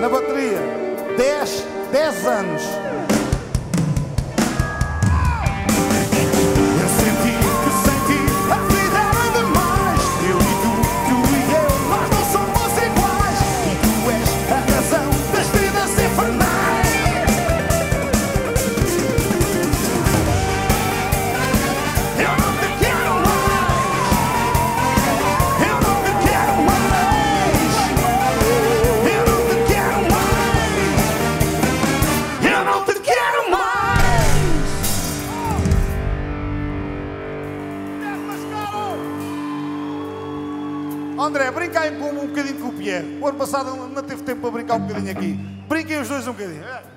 na bateria, 10 anos. Eu senti que a vida era demais. Eu e tu e eu, nós não somos iguais. E tu és a razão das vidas infernais. Eu não te quero mais. Eu não te quero mais. Eu não te quero mais. Eu não te quero mais. André, brinca aí um bocadinho com o Pierre. O ano passado não teve tempo para brincar um bocadinho aqui. Brinquem os dois um bocadinho.